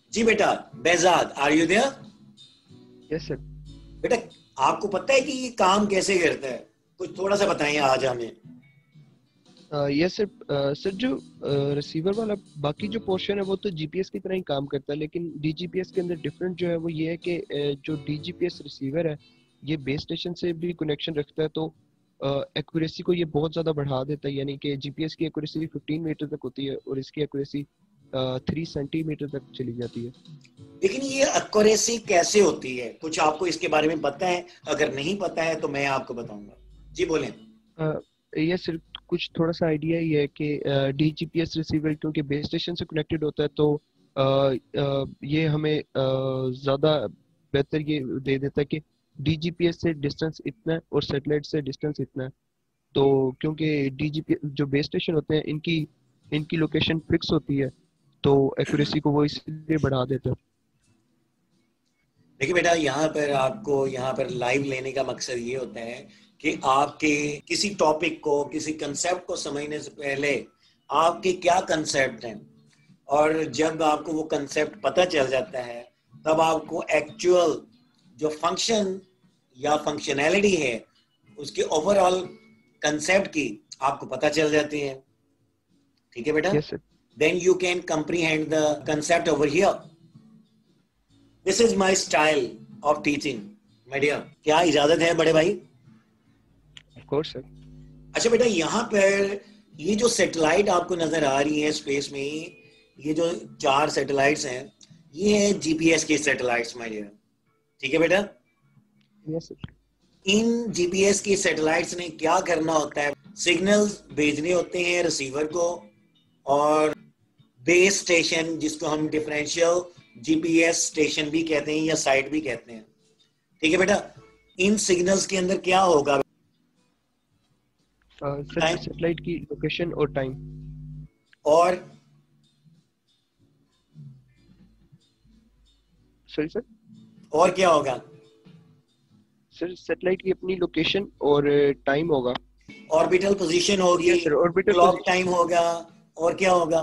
जी बेटा, Behzad, are you there? Yes sir. बेटा, आपको पता है कि ये काम कैसे करता है? कुछ थोड़ा सा बताइए आज हमें। Yes sir. सर जो रिसीवर वाला बाकी जो पोर्शन है वो तो जीपीएस की तरह ही काम करता है, लेकिन डीजीपीएस के अंदर डिफरेंट जो है वो ये है कि जो डीजीपीएस रिसीवर है ये बेस स्टेशन से भी कनेक्शन रखता है, तो एक्यूरेसी को ये बहुत ज़्यादा बढ़ा देता है। यानी कि जीपीएस की एक्यूरेसी 15 मीटर तक होती है और इसकी एक्यूरेसी 3 सेंटीमीटर तक चली जाती है। लेकिन ये एक्यूरेसी कैसे होती है, कुछ आपको इसके बारे में पता है? अगर नहीं पता है तो मैं आपको बताऊंगा। जी बोलें। ये सिर्फ कुछ थोड़ा सा आइडिया ही है कि डीजीपीएस रिसीवर क्योंकि बेस स्टेशन से कनेक्टेड होता है, तो ये हमें ज़्यादा बेहतर ये दे देता है कि डीजीपीएस से डिस्टेंस इतना है और सैटेलाइट से डिस्टेंस इतना है। तो क्योंकि डीजीपीएस जो बेस स्टेशन होते हैं इनकी इनकी लोकेशन फिक्स होती है, तो एक्यूरेसी को वो इसलिए बढ़ा देता है। देखिए बेटा, यहाँ पर लाइव लेने का मकसद ये होता है कि आपके किसी टॉपिक को, किसी कंसेप्ट को समझने से पहले आपके क्या कंसेप्ट हैं, और जब आपको वो कंसेप्ट पता चल जाता है तब आपको एक्चुअल जो फंक्शन या फंक्शनैलिटी है उसके ओवरऑल कंसेप्ट की आपको पता चल जाती है। ठीक है बेटा? Yes sir. Then you can comprehend the concept over here. This is my style of teaching my dear. क्या इजाजत है बड़े भाई? Of course sir. अच्छा बेटा, यहाँ पर ये जो सैटेलाइट आपको नजर आ रही है स्पेस में, ये जो 4 सैटेलाइट्स हैं, ये है जीपीएस के सैटेलाइट्स माय डियर। ठीक है बेटा? Yes sir. इन जीपीएस की सैटेलाइट्स ने क्या करना होता है? सिग्नल्स भेजने होते हैं रिसीवर को, और बेस स्टेशन जिसको हम डिफरेंशियल जीपीएस स्टेशन भी कहते हैं या साइट भी कहते हैं। ठीक है बेटा? इन सिग्नल्स के अंदर क्या होगा सर बताएं? सैटेलाइट की लोकेशन और टाइम। और सॉरी सर। और क्या होगा? सर सैटेलाइट की अपनी लोकेशन और टाइम होगा। ऑर्बिटल पोजीशन होगी, yes sir, orbital clock position. Time होगा, और क्या होगा?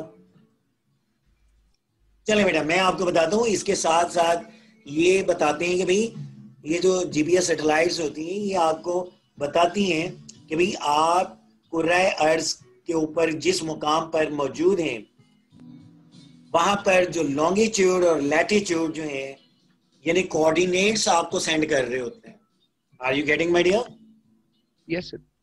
चले बेटा, मैं आपको बताता हूँ। इसके साथ साथ ये बताते हैं कि भाई ये जो जीपीएस सैटेलाइट्स होती हैं ये आपको बताती हैं कि भाई आप कुर्रा अर्ज के ऊपर जिस मुकाम पर मौजूद हैं वहां पर जो लॉन्गिट्यूड और लैटिट्यूड जो है, यानी कोऑर्डिनेट्स आपको सेंड कर रहे होते हैं। Are you getting my dear? Yes sir.